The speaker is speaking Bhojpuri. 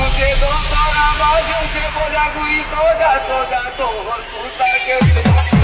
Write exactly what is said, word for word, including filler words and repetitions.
बाजूचे दोन सोळा बाजूचे बोला गुई सोदा सोदा तो तुसा के